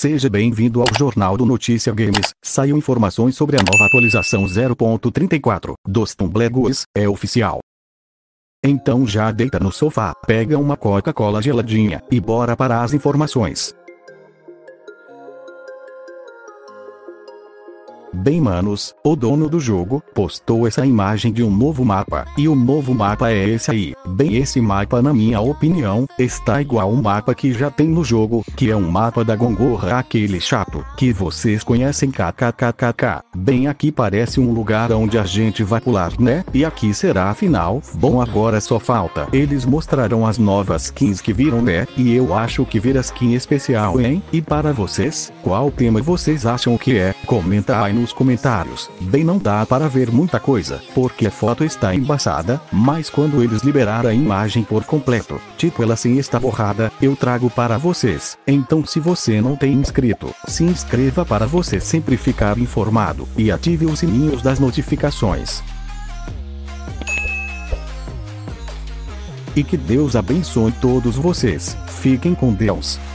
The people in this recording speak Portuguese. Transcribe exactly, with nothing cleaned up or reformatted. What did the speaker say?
Seja bem-vindo ao Jornal do Notícia Games. Saiu informações sobre a nova atualização zero ponto trinta e quatro dos Tumblegues, é oficial. Então já deita no sofá, pega uma Coca-Cola geladinha, e bora para as informações. Bem manos, o dono do jogo postou essa imagem de um novo mapa, e o novo mapa é esse aí. Bem, esse mapa, na minha opinião, está igual ao mapa que já tem no jogo, que é um mapa da gongorra, aquele chato, que vocês conhecem, kkkk. Bem, aqui parece um lugar onde a gente vai pular, né? E aqui será a final. Bom, agora só falta eles mostrarão as novas skins que viram, né? E eu acho que vir a skin especial, hein? E para vocês, qual tema vocês acham que é? Comenta aí nos comentários. Bem, não dá para ver muita coisa, porque a foto está embaçada, mas quando eles liberar a imagem por completo, tipo ela sem esta borrada, eu trago para vocês. Então, se você não tem inscrito, se inscreva para você sempre ficar informado, e ative os sininhos das notificações. E que Deus abençoe todos vocês. Fiquem com Deus.